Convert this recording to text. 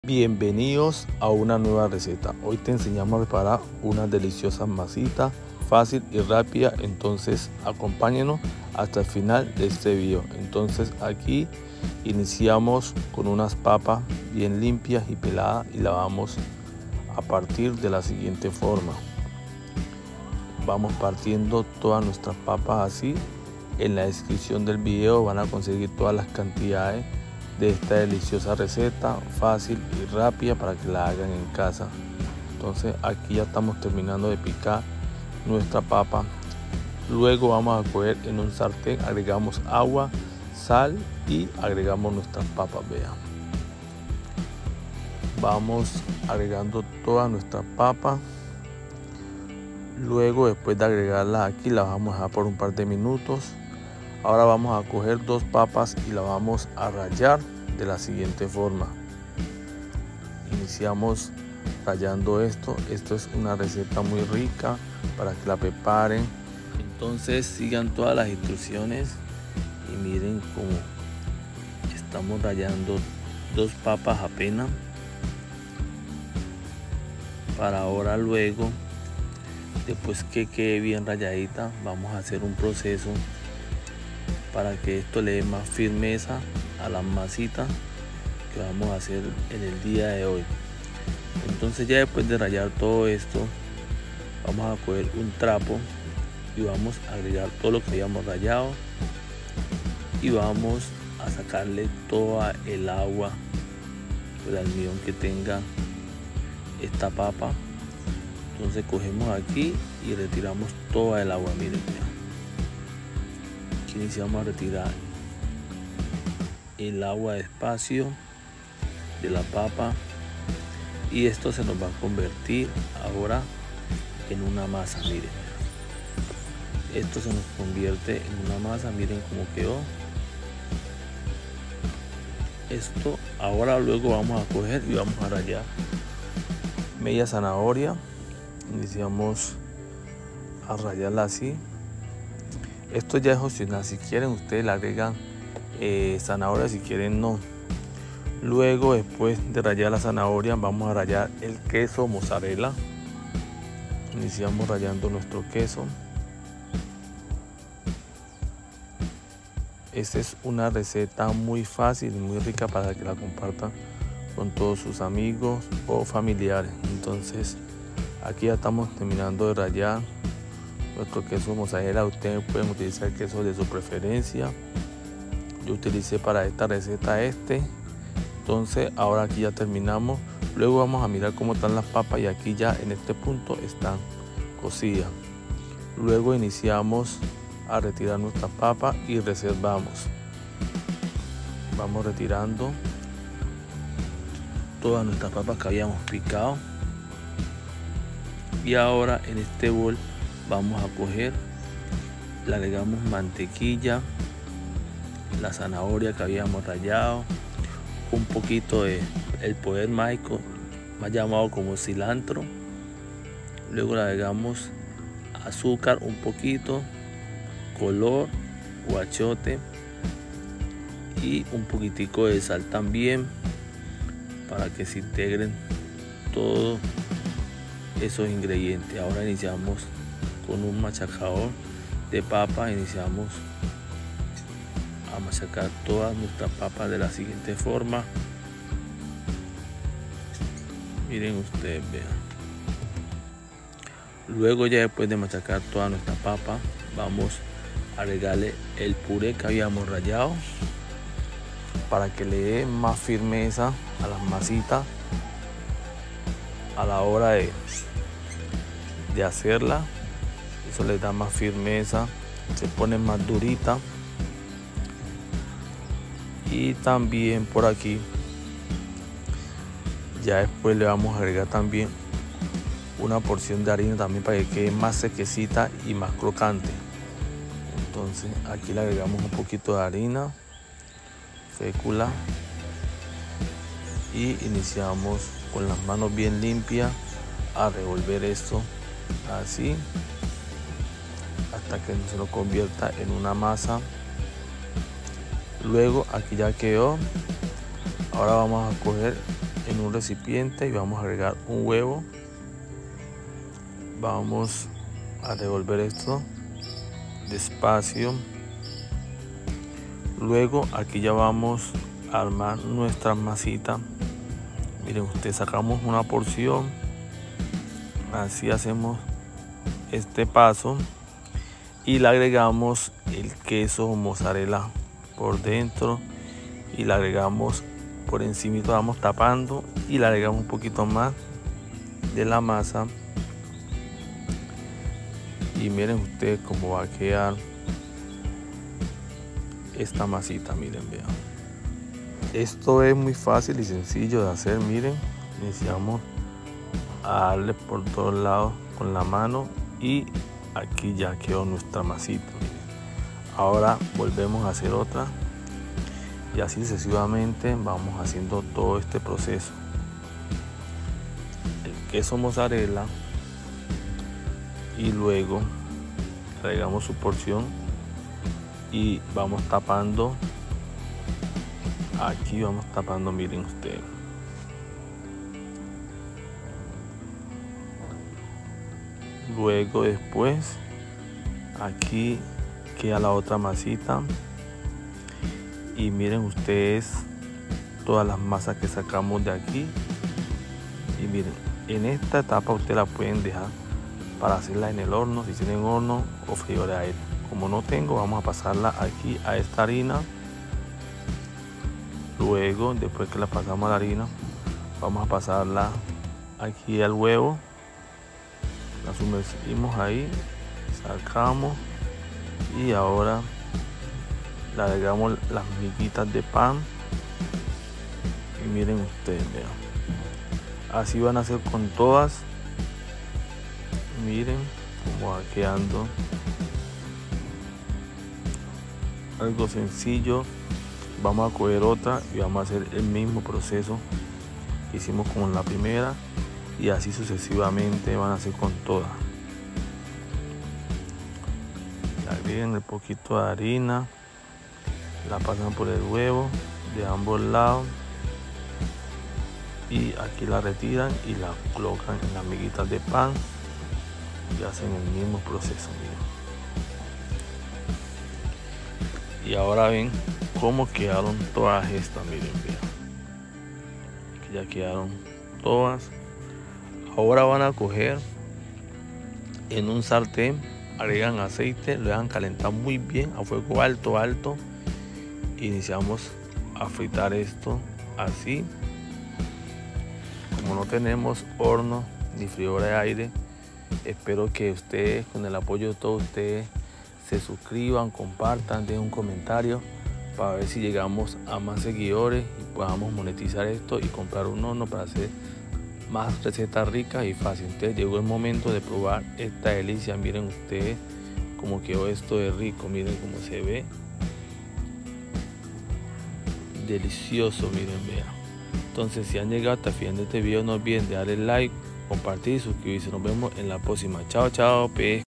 Bienvenidos a una nueva receta. Hoy te enseñamos a preparar una deliciosa masita fácil y rápida. Entonces acompáñenos hasta el final de este video. Entonces aquí iniciamos con unas papas bien limpias y peladas y la vamos a partir de la siguiente forma. Vamos partiendo todas nuestras papas así. En la descripción del video van a conseguir todas las cantidades de esta deliciosa receta fácil y rápida para que la hagan en casa. Entonces aquí ya estamos terminando de picar nuestra papa. Luego vamos a coger en un sartén, agregamos agua, sal y agregamos nuestras papas. Vean, vamos agregando todas nuestras papas. Luego, después de agregarlas aquí, las vamos a dejar por un par de minutos. Ahora vamos a coger dos papas y la vamos a rallar de la siguiente forma. Iniciamos rallando esto. Esto es una receta muy rica para que la preparen. Entonces sigan todas las instrucciones y miren cómo estamos rallando dos papas apenas. Para ahora luego, después que quede bien ralladita, vamos a hacer un proceso para que esto le dé más firmeza a la masita que vamos a hacer en el día de hoy. Entonces ya después de rallar todo esto, vamos a coger un trapo y vamos a agregar todo lo que habíamos rallado y vamos a sacarle toda el agua, el almidón que tenga esta papa. Entonces cogemos aquí y retiramos toda el agua. Miren, aquí iniciamos a retirar el agua despacio de la papa y esto se nos va a convertir ahora en una masa. Miren, esto se nos convierte en una masa. Miren cómo quedó esto. Ahora luego vamos a coger y vamos a rallar media zanahoria. Iniciamos a rallarla así. Esto ya es opcional, si quieren ustedes le agregan zanahoria, si quieren no. Luego, después de rallar la zanahoria, vamos a rallar el queso mozzarella. Iniciamos rallando nuestro queso. Esta es una receta muy fácil y muy rica para que la compartan con todos sus amigos o familiares. Entonces aquí ya estamos terminando de rallar nuestro queso mozzarella. Ustedes pueden utilizar el queso de su preferencia. Yo utilicé para esta receta este. Entonces ahora aquí ya terminamos. Luego vamos a mirar cómo están las papas y aquí ya en este punto están cocidas. Luego iniciamos a retirar nuestras papas y reservamos. Vamos retirando todas nuestras papas que habíamos picado. Y ahora en este bol vamos a coger, le agregamos mantequilla, la zanahoria que habíamos rallado, un poquito de el poder mágico más llamado como cilantro. Luego le agregamos azúcar, un poquito, color o achote y un poquitico de sal también para que se integren todos esos ingredientes. Ahora iniciamos con un machacador de papa. Iniciamos a machacar todas nuestras papas de la siguiente forma. Miren ustedes, vean. Luego, ya después de machacar toda nuestra papa, vamos a agregarle el puré que habíamos rallado para que le dé más firmeza a las masitas a la hora de hacerla. Eso le da más firmeza, se pone más durita. Y también por aquí ya después le vamos a agregar también una porción de harina también para que quede más sequecita y más crocante. Entonces aquí le agregamos un poquito de harina fécula y iniciamos con las manos bien limpias a revolver esto así hasta que se lo convierta en una masa. Luego aquí ya quedó. Ahora vamos a coger en un recipiente y vamos a agregar un huevo. Vamos a revolver esto despacio. Luego aquí ya vamos a armar nuestra masita. Miren ustedes, sacamos una porción, así hacemos este paso y le agregamos el queso mozzarella por dentro y le agregamos por encima, vamos tapando y le agregamos un poquito más de la masa. Y miren ustedes cómo va a quedar esta masita. Miren, vean, esto es muy fácil y sencillo de hacer. Miren, iniciamos a darle por todos lados con la mano y aquí ya quedó nuestra masita. Miren. Ahora volvemos a hacer otra y así sucesivamente vamos haciendo todo este proceso. El queso mozzarella y luego agregamos su porción y vamos tapando. Aquí vamos tapando, miren ustedes. Luego después aquí queda la otra masita y miren ustedes todas las masas que sacamos de aquí. Y miren, en esta etapa ustedes la pueden dejar para hacerla en el horno, si tienen horno o freidor de aire. Como no tengo, vamos a pasarla aquí a esta harina. Luego, después que la pasamos a la harina, vamos a pasarla aquí al huevo. La sumergimos ahí, sacamos y ahora le agregamos las miguitas de pan. Y miren ustedes, vean, así van a hacer con todas. Miren cómo va quedando, algo sencillo. Vamos a coger otra y vamos a hacer el mismo proceso que hicimos con la primera y así sucesivamente van a hacer con todas. Agreguen el poquito de harina, la pasan por el huevo de ambos lados y aquí la retiran y la colocan en las miguitas de pan y hacen el mismo proceso. Miren. Y ahora ven cómo quedaron todas estas. Miren, vean, aquí ya quedaron todas. Ahora van a coger en un sartén, agregan aceite, lo dejan calentar muy bien a fuego alto. Iniciamos a fritar esto así. Como no tenemos horno ni freidora de aire, espero que ustedes, con el apoyo de todos ustedes, se suscriban, compartan, den un comentario para ver si llegamos a más seguidores y podamos monetizar esto y comprar un horno para hacer más recetas ricas y fáciles. Entonces llegó el momento de probar esta delicia. Miren ustedes cómo quedó esto de rico. Miren cómo se ve, delicioso. Miren, vean. Entonces, si han llegado hasta el final de este video, no olviden de darle like, compartir y suscribirse. Nos vemos en la próxima. Chao, chao, pe.